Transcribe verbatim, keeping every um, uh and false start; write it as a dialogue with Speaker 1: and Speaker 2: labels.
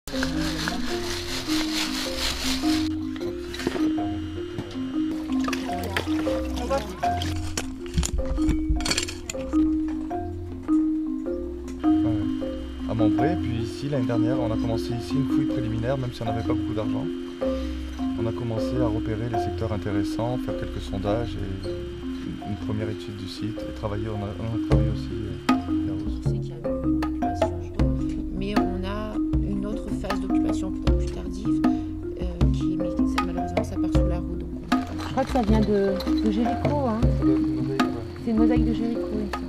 Speaker 1: À Montbray, puis ici l'année dernière on a commencé ici une fouille préliminaire, même si on n'avait pas beaucoup d'argent. On a commencé à repérer les secteurs intéressants, faire quelques sondages et une première étude du site et travailler, on a, on a travaillé aussi euh, la hausse.
Speaker 2: On sait qu'il y a eu une occupation, mais on a une autre phase d'occupation peut-être plus tardive, euh, qui, mais ça, malheureusement ça part sous la roue. Donc on...
Speaker 3: Je crois que ça vient de, de Jéricho, hein.
Speaker 1: Ça doit être une mosaïque, ouais.
Speaker 3: C'est une mosaïque de Jéricho.